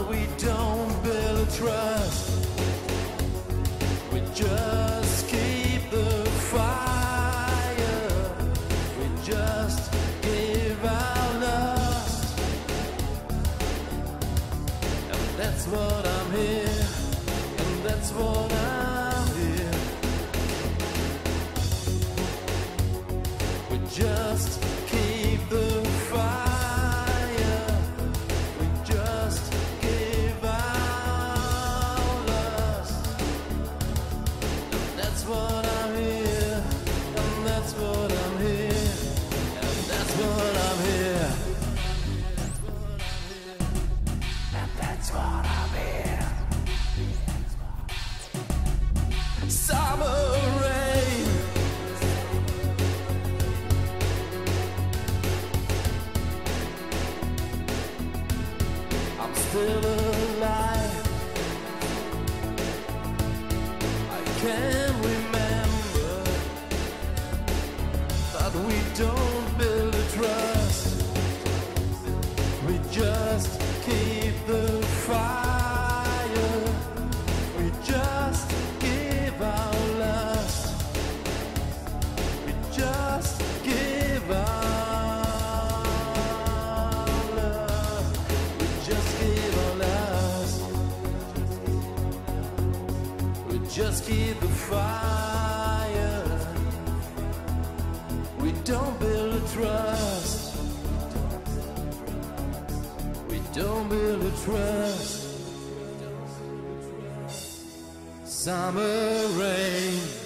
but we don't build trust. We just keep the fire. We just give our lust. And that's what I'm here. And that's what I'm here. We just keep the fire. Still alive. I can remember that we don't build a trust. We just keep the fire. We just give our lust. We just give our just keep the fire. We don't build a trust. We don't build a trust. Summer rain.